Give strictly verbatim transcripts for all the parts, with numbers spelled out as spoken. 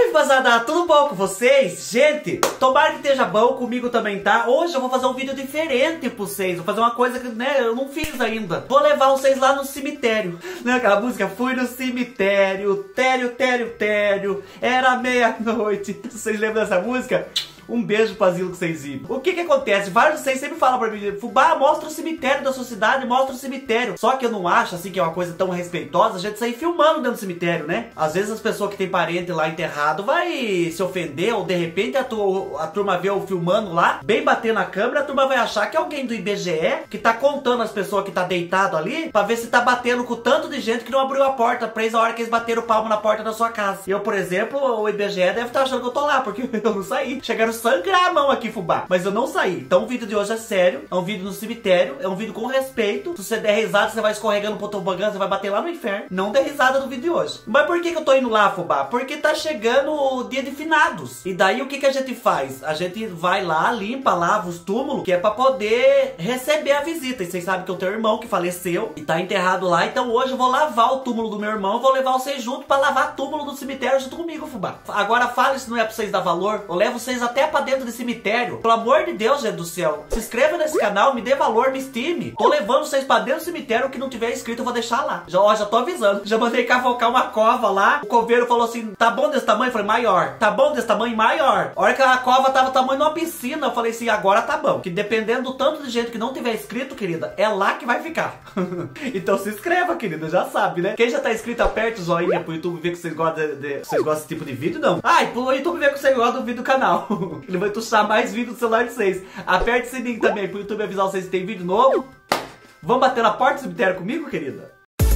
Oi, vazada, tudo bom com vocês? Gente, tomara que esteja bom, comigo também tá. Hoje eu vou fazer um vídeo diferente pra vocês. Vou fazer uma coisa que, né, eu não fiz ainda. Vou levar vocês lá no cemitério. Né, aquela música? Fui no cemitério, tério, tério, tério. Era meia-noite. Vocês lembram dessa música? Um beijo pra Zilo que vocês viram. O que que acontece? Vários de vocês sempre falam pra mim: Fubá, mostra o cemitério da sua cidade, mostra o cemitério. Só que eu não acho, assim, que é uma coisa tão respeitosa a gente sair filmando dentro do cemitério, né? Às vezes as pessoas que tem parente lá enterrado vai se ofender, ou de repente a, tu, a turma vê eu filmando lá, bem bater na câmera, a turma vai achar que é alguém do I B G E que tá contando as pessoas que tá deitado ali, pra ver se tá batendo com tanto de gente que não abriu a porta pra eles a hora que eles bateram o palmo na porta da sua casa. Eu, por exemplo, o I B G E deve estar achando que eu tô lá, porque eu não saí. Chegaram sangrar a mão aqui, fubá, mas eu não saí. Então o vídeo de hoje é sério, é um vídeo no cemitério, é um vídeo com respeito. Se você der risada, você vai escorregando pro tobogã, você vai bater lá no inferno. Não dê risada no vídeo de hoje. Mas por que que eu tô indo lá, fubá? Porque tá chegando o dia de finados. E daí o que que a gente faz? A gente vai lá, limpa, lava os túmulos, que é pra poder receber a visita. E vocês sabem que eu tenho um irmão que faleceu e tá enterrado lá, então hoje eu vou lavar o túmulo do meu irmão, vou levar vocês junto pra lavar o túmulo do cemitério junto comigo, fubá. Agora fala se não é pra vocês dar valor. Eu levo vocês até pra dentro desse cemitério. Pelo amor de Deus, gente do céu. Se inscreva nesse canal, me dê valor, me estime. Tô levando vocês pra dentro do cemitério. O que não tiver inscrito eu vou deixar lá. Já, ó, já tô avisando. Já mandei cavocar uma cova lá. O coveiro falou assim: tá bom desse tamanho? Eu falei: maior. Tá bom desse tamanho? Maior. A hora que a cova tava do tamanho de uma piscina, eu falei assim: agora tá bom. Que dependendo do tanto de gente que não tiver inscrito, querida, é lá que vai ficar. Então se inscreva, querida, já sabe, né? Quem já tá inscrito, aperte o joinha pro YouTube ver que vocês gostam de, de, vocês gostam desse tipo de vídeo, não. Ah, e pro YouTube ver que vocês gostam do vídeo do canal. Ele vai tuchar mais vídeo do celular de vocês. Aperte o sininho também pro YouTube avisar vocês que tem vídeo novo. Vamos bater na porta do cemitério comigo, querida?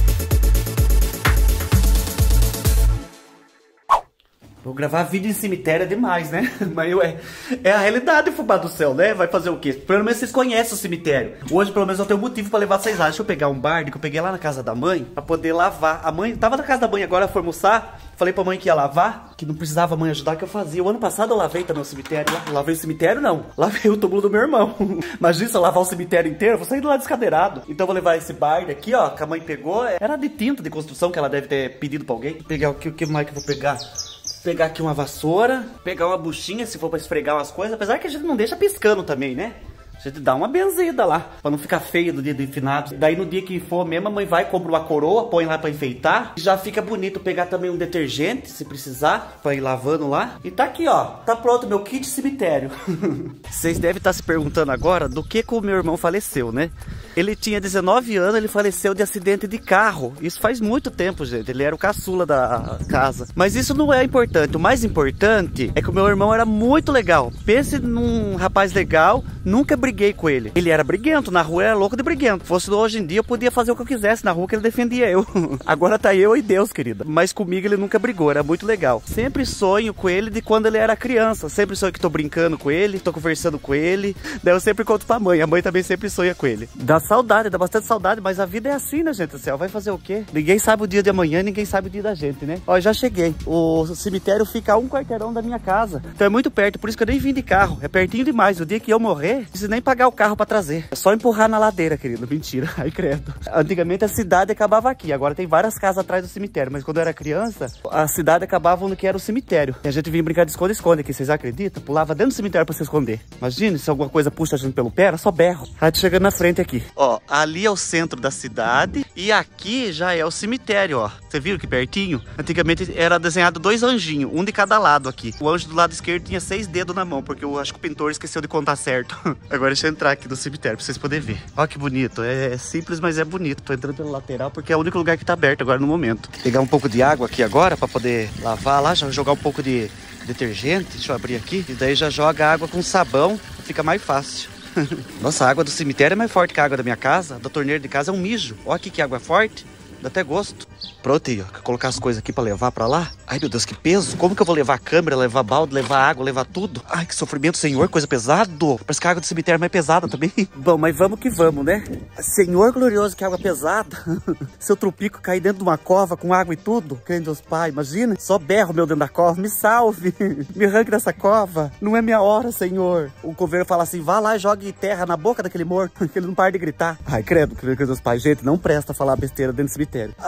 Vou gravar vídeo em cemitério é demais, né? Mas eu, é, é a realidade, fubá do céu, né? Vai fazer o quê? Pelo menos vocês conhecem o cemitério. Hoje, pelo menos, eu tenho motivo pra levar vocês lá. Deixa eu pegar um bardo que eu peguei lá na casa da mãe pra poder lavar. A mãe tava na casa da mãe, agora foi almoçar. Falei pra mãe que ia lavar, que não precisava a mãe ajudar, que eu fazia. O ano passado eu lavei também o cemitério. Lavei o cemitério, não. Lavei o túmulo do meu irmão. Imagina se eu lavar o cemitério inteiro, eu vou sair do lado descadeirado. Então eu vou levar esse bardo aqui, ó, que a mãe pegou. Era de tinta de construção que ela deve ter pedido pra alguém. Vou pegar o que, o que mais que eu vou pegar? Pegar aqui uma vassoura, pegar uma buchinha se for pra esfregar umas coisas. Apesar que a gente não deixa piscando também, né? A gente dá uma benzida lá, pra não ficar feio do dia do finado. Daí no dia que for mesmo, a mãe vai, compra uma coroa, põe lá pra enfeitar. Já fica bonito. Pegar também um detergente, se precisar, pra ir lavando lá. E tá aqui, ó, tá pronto meu kit cemitério. Vocês devem estar se perguntando agora do que que o meu irmão faleceu, né? Ele tinha dezenove anos, ele faleceu de acidente de carro. Isso faz muito tempo, gente. Ele era o caçula da casa. Mas isso não é importante. O mais importante é que o meu irmão era muito legal. Pense num rapaz legal, nunca briguei com ele. Ele era briguento, na rua era louco de briguento. Se fosse hoje em dia, eu podia fazer o que eu quisesse na rua, que ele defendia eu. Agora tá eu e Deus, querida. Mas comigo ele nunca brigou, era muito legal. Sempre sonho com ele de quando ele era criança. Sempre sonho que tô brincando com ele, tô conversando com ele. Daí eu sempre conto pra mãe. A mãe também sempre sonha com ele. Dá saudade, dá bastante saudade, mas a vida é assim, né, gente do céu? Vai fazer o quê? Ninguém sabe o dia de amanhã, ninguém sabe o dia da gente, né? Ó, já cheguei. O cemitério fica a um quarteirão da minha casa. Então é muito perto, por isso que eu nem vim de carro. É pertinho demais. O dia que eu morrer, não preciso nem pagar o carro pra trazer. É só empurrar na ladeira, querido. Mentira. Ai, credo. Antigamente a cidade acabava aqui. Agora tem várias casas atrás do cemitério. Mas quando eu era criança, a cidade acabava onde que era o cemitério. E a gente vinha brincar de esconde-esconde aqui, vocês acreditam? Pulava dentro do cemitério pra se esconder. Imagina se alguma coisa puxa a gente pelo pé, era só berro. Aí chegando na frente aqui. Ó, ali é o centro da cidade e aqui já é o cemitério, ó. Você viu que pertinho? Antigamente era desenhado dois anjinhos, um de cada lado aqui. O anjo do lado esquerdo tinha seis dedos na mão, porque eu acho que o pintor esqueceu de contar certo. Agora deixa eu entrar aqui no cemitério pra vocês poderem ver. Ó que bonito, é simples, mas é bonito. Tô entrando pelo lateral porque é o único lugar que tá aberto agora no momento. Vou pegar um pouco de água aqui agora pra poder lavar lá, já jogar um pouco de detergente. Deixa eu abrir aqui. E daí já joga água com sabão, fica mais fácil. Nossa, a água do cemitério é mais forte que a água da minha casa. Da torneira de casa é um mijo. Ó aqui que água forte. Dá até gosto. Pronto aí, ó. Colocar as coisas aqui pra levar pra lá. Ai, meu Deus, que peso. Como que eu vou levar a câmera, levar balde, levar água, levar tudo? Ai, que sofrimento, Senhor. Coisa pesado. Parece que a água do cemitério é mais pesada também. Bom, mas vamos que vamos, né? Senhor glorioso, que água pesada. Se eu trupico cair dentro de uma cova com água e tudo. Crendo Deus Pai, imagina. Só berro meu dentro da cova. Me salve. Me arranque dessa cova. Não é minha hora, Senhor. O coveiro fala assim, vá lá e jogue terra na boca daquele morto. Que ele não para de gritar. Ai, credo, credo, Deus Pai. Gente, não presta falar besteira dentro do cemitério. Ai, Senhor,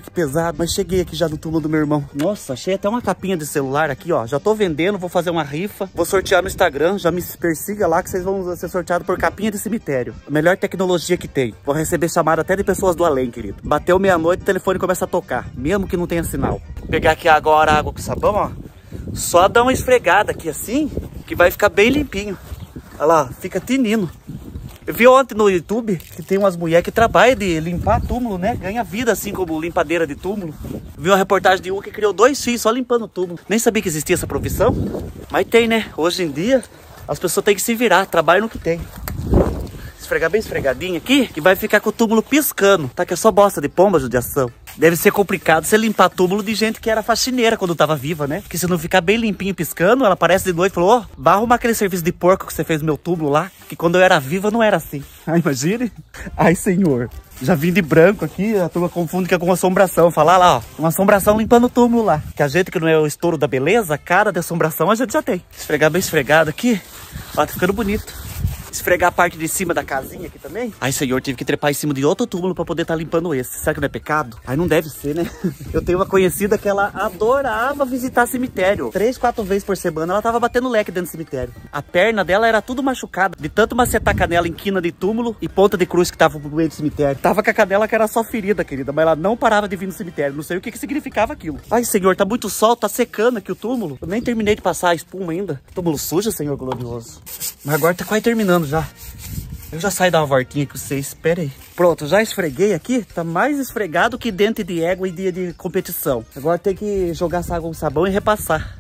que pesado. Mas cheguei aqui já no túmulo do meu irmão. Nossa, achei até uma capinha de celular aqui, ó. Já tô vendendo, vou fazer uma rifa. Vou sortear no Instagram, já me persiga lá que vocês vão ser sorteados por capinha de cemitério. A melhor tecnologia que tem. Vou receber chamada até de pessoas do além, querido. Bateu meia-noite, o telefone começa a tocar, mesmo que não tenha sinal. Vou pegar aqui agora água com sabão, ó. Só dar uma esfregada aqui assim, que vai ficar bem limpinho. Olha lá, fica tinindo. Eu vi ontem no YouTube que tem umas mulheres que trabalham de limpar túmulo, né? Ganha vida assim como limpadeira de túmulo. Vi uma reportagem de uma que criou dois filhos só limpando túmulo. Nem sabia que existia essa profissão, mas tem, né? Hoje em dia as pessoas têm que se virar, trabalham no que tem. Esfregar bem esfregadinho aqui, que vai ficar com o túmulo piscando. Tá que é só bosta de pomba, judiação. Deve ser complicado você limpar túmulo de gente que era faxineira quando tava viva, né? Porque se não ficar bem limpinho piscando, ela aparece de noite e falou: ó, oh, vai arrumar aquele serviço de porco que você fez no meu túmulo lá, que quando eu era viva não era assim. Ai, imagine. Ai, senhor. Já vim de branco aqui, a turma confunde que é com assombração. Falar lá, ó, uma assombração limpando o túmulo lá. Que a gente que não é o estouro da beleza, cara de assombração a gente já tem. Esfregar bem esfregado aqui, ó, tá ficando bonito. Esfregar a parte de cima da casinha aqui também. Ai, senhor, tive que trepar em cima de outro túmulo pra poder estar tá limpando esse. Será que não é pecado? Ai, não deve ser, né? Eu tenho uma conhecida que ela adorava visitar cemitério. Três, quatro vezes por semana ela tava batendo leque dentro do cemitério. A perna dela era tudo machucada, de tanto macetar a canela em quina de túmulo e ponta de cruz que tava no meio do cemitério. Tava com a canela que era só ferida, querida, mas ela não parava de vir no cemitério. Não sei o que que significava aquilo. Ai, senhor, tá muito sol, tá secando aqui o túmulo. Eu nem terminei de passar a espuma ainda. Túmulo sujo, senhor glorioso. Mas agora tá quase terminando já. Eu já saio dar uma voltinha com vocês, espera aí. Pronto, já esfreguei aqui, tá mais esfregado que dente de égua em dia de competição. Agora tem que jogar essa água com sabão e repassar.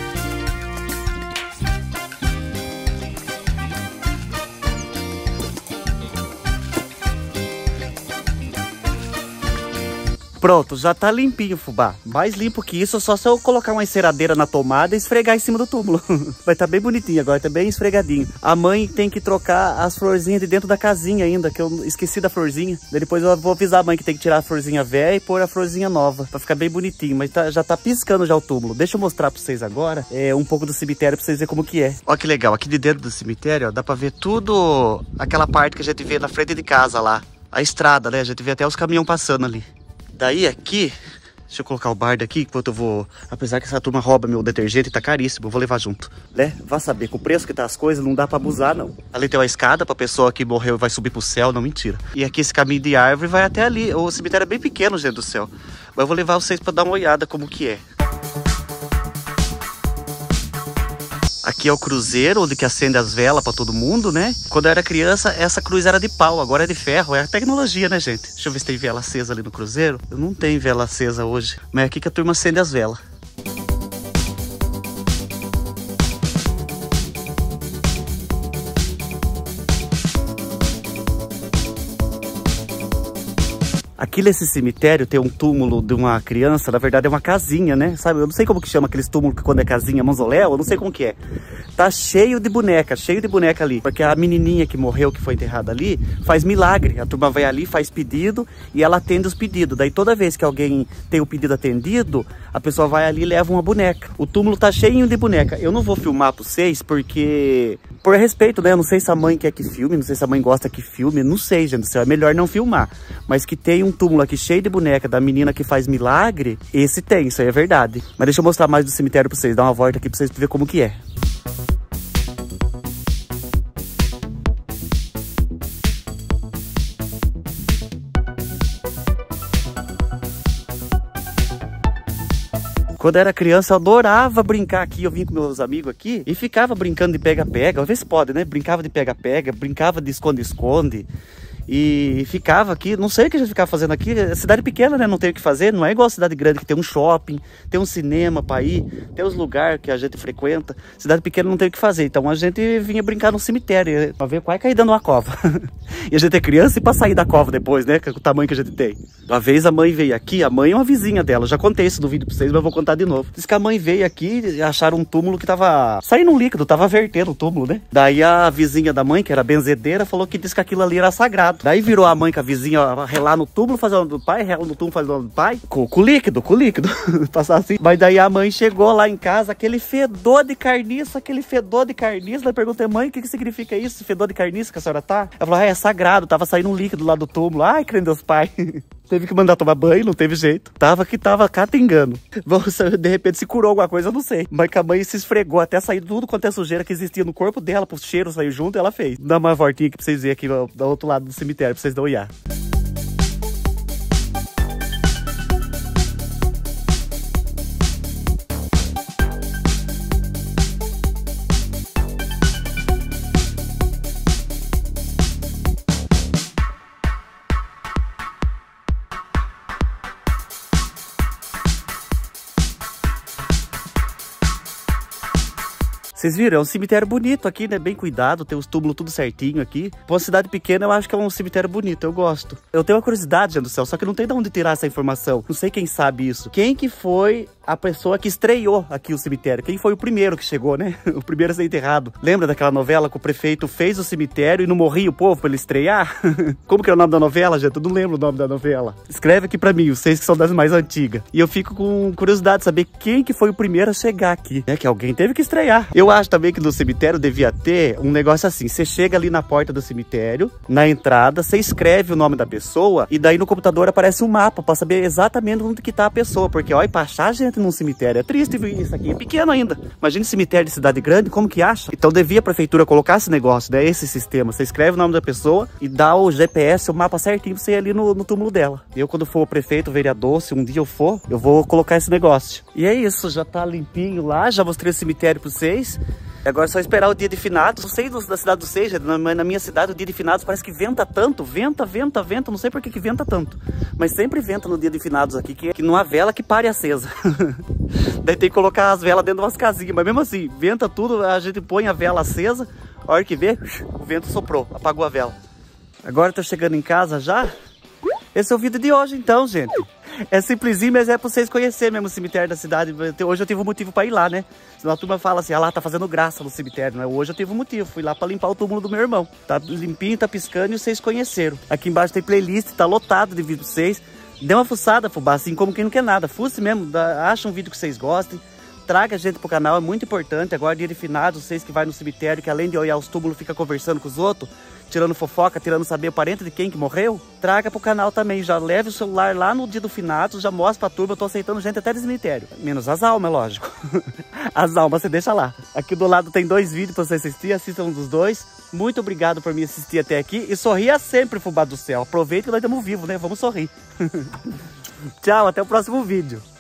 Pronto, já tá limpinho, fubá. Mais limpo que isso, só se eu colocar uma enceradeira na tomada e esfregar em cima do túmulo. Vai tá bem bonitinho agora, tá bem esfregadinho. A mãe tem que trocar as florzinhas de dentro da casinha ainda, que eu esqueci da florzinha. Daí depois eu vou avisar a mãe que tem que tirar a florzinha velha e pôr a florzinha nova, pra ficar bem bonitinho. Mas tá, já tá piscando já o túmulo. Deixa eu mostrar pra vocês agora é, um pouco do cemitério pra vocês verem como que é. Ó que legal, aqui de dentro do cemitério, ó, dá pra ver tudo aquela parte que a gente vê na frente de casa lá. A estrada, né? A gente vê até os caminhões passando ali. Daí aqui, deixa eu colocar o bardo aqui, enquanto eu vou... Apesar que essa turma rouba meu detergente, tá caríssimo, eu vou levar junto. Né? Vá saber, com o preço que tá as coisas, não dá pra abusar, não. Ali tem uma escada pra pessoa que morreu e vai subir pro céu, não, mentira. E aqui esse caminho de árvore vai até ali. O cemitério é bem pequeno, gente do céu. Mas eu vou levar vocês pra dar uma olhada como que é. Aqui é o cruzeiro, onde que acende as velas pra todo mundo, né? Quando eu era criança, essa cruz era de pau, agora é de ferro. É a tecnologia, né, gente? Deixa eu ver se tem vela acesa ali no cruzeiro. Eu não tenho vela acesa hoje, mas é aqui que a turma acende as velas. Aqui nesse cemitério tem um túmulo de uma criança, na verdade é uma casinha, né? Sabe, eu não sei como que chama aqueles túmulos que quando é casinha, mausoléu, eu não sei como que é. Tá cheio de boneca, cheio de boneca ali. Porque a menininha que morreu, que foi enterrada ali, faz milagre. A turma vai ali, faz pedido e ela atende os pedidos. Daí toda vez que alguém tem o pedido atendido, a pessoa vai ali e leva uma boneca. O túmulo tá cheio de boneca. Eu não vou filmar pra vocês porque... Por respeito, né? Eu não sei se a mãe quer que filme, não sei se a mãe gosta que filme, não sei, gente. É melhor não filmar. Mas que tem um túmulo aqui cheio de boneca da menina que faz milagre, esse tem, isso aí é verdade. Mas deixa eu mostrar mais do cemitério pra vocês, dar uma volta aqui pra vocês verem como que é. Quando eu era criança, eu adorava brincar aqui. Eu vim com meus amigos aqui e ficava brincando de pega-pega. Às vezes pode, né? Brincava de pega-pega, brincava de esconde-esconde. E ficava aqui, não sei o que a gente ficava fazendo aqui. Cidade pequena, né? Não tem o que fazer. Não é igual a cidade grande que tem um shopping, tem um cinema pra ir, tem os lugares que a gente frequenta. Cidade pequena não tem o que fazer. Então a gente vinha brincar no cemitério pra ver qual é cair dentro de uma cova. E a gente é criança e pra sair da cova depois, né? Com o tamanho que a gente tem. Uma vez a mãe veio aqui, a mãe é uma vizinha dela. Já contei isso no vídeo pra vocês, mas eu vou contar de novo. Diz que a mãe veio aqui e acharam um túmulo que tava saindo um líquido, tava vertendo o túmulo, né? Daí a vizinha da mãe, que era benzedeira, falou que disse que aquilo ali era sagrado. Daí virou a mãe com a vizinha ó, relar no túmulo, fazer o nome do pai, relar no túmulo, fazer o nome do pai. Com, com líquido, com líquido. Passar assim. Mas daí a mãe chegou lá em casa, aquele fedor de carniça, aquele fedor de carniça. Ela perguntou, mãe, o que, que significa isso? Fedor de carniça que a senhora tá? Ela falou, ah, é sagrado, tava saindo um líquido lá do túmulo. Ai, crê em Deus Pai. Teve que mandar tomar banho, não teve jeito. Tava que tava catingando. De repente se curou alguma coisa, eu não sei. Mas que a mãe se esfregou até sair tudo quanto é sujeira que existia no corpo dela, pro cheiro sair junto, ela fez. Dá uma voltinha aqui pra vocês verem aqui do outro lado do cemitério, pra vocês dar uma olhada. Vocês viram? É um cemitério bonito aqui, né? Bem cuidado, tem os túmulos tudo certinho aqui. Pra uma cidade pequena, eu acho que é um cemitério bonito, eu gosto. Eu tenho uma curiosidade, gente do céu, só que não tem de onde tirar essa informação. Não sei quem sabe isso. Quem que foi a pessoa que estreou aqui o cemitério? Quem foi o primeiro que chegou, né? O primeiro a ser enterrado. Lembra daquela novela que o prefeito fez o cemitério e não morria o povo pra ele estrear? Como que é o nome da novela, gente? Eu não lembro o nome da novela. Escreve aqui pra mim, vocês que são das mais antigas. E eu fico com curiosidade de saber quem que foi o primeiro a chegar aqui. É que alguém teve que estrear. Eu acho também que no cemitério devia ter um negócio assim. Você chega ali na porta do cemitério, na entrada, você escreve o nome da pessoa e daí no computador aparece um mapa pra saber exatamente onde que tá a pessoa. Porque, ó, e pra achar gente num cemitério é triste, viu? Isso aqui é pequeno ainda. Imagina cemitério de cidade grande, como que acha? Então devia a prefeitura colocar esse negócio, né? Esse sistema. Você escreve o nome da pessoa e dá o G P S, o mapa certinho pra você ir ali no, no túmulo dela. Eu, quando for o prefeito, o vereador, se um dia eu for, eu vou colocar esse negócio. E é isso, já tá limpinho lá, já mostrei o cemitério pra vocês. Agora é só esperar o dia de finados. Não sei da cidade do Seja, mas na minha cidade o dia de finados parece que venta tanto. Venta, venta, venta. Não sei por que que venta tanto. Mas sempre venta no dia de finados aqui, que, que não há vela que pare acesa. Daí tem que colocar as velas dentro de umas casinhas. Mas mesmo assim, venta tudo, a gente põe a vela acesa. A hora que vê, o vento soprou, apagou a vela. Agora eu tô chegando em casa já. Esse é o vídeo de hoje então, gente. É simplesinho, mas é pra vocês conhecerem mesmo o cemitério da cidade. Hoje eu tive um motivo pra ir lá, né? Senão a turma fala assim, ah lá, tá fazendo graça no cemitério, né? Hoje eu tive um motivo, fui lá pra limpar o túmulo do meu irmão. Tá limpinho, tá piscando e vocês conheceram. Aqui embaixo tem playlist, tá lotado de vídeos pra vocês. Dê uma fuçada, fubá, assim como quem não quer nada. Fuce mesmo, dá, acha um vídeo que vocês gostem. Traga a gente pro canal, é muito importante. Agora dia de finados, vocês que vai no cemitério, que além de olhar os túmulos, fica conversando com os outros, tirando fofoca, tirando saber o parente de quem que morreu, traga pro canal também. Já leve o celular lá no dia do finados, já mostra pra turma, eu tô aceitando gente até do cemitério. Menos as almas, é lógico. As almas você deixa lá. Aqui do lado tem dois vídeos pra você assistir, assistam um dos dois. Muito obrigado por me assistir até aqui e sorria sempre, fubá do céu. Aproveita que nós estamos vivos, né? Vamos sorrir. Tchau, até o próximo vídeo.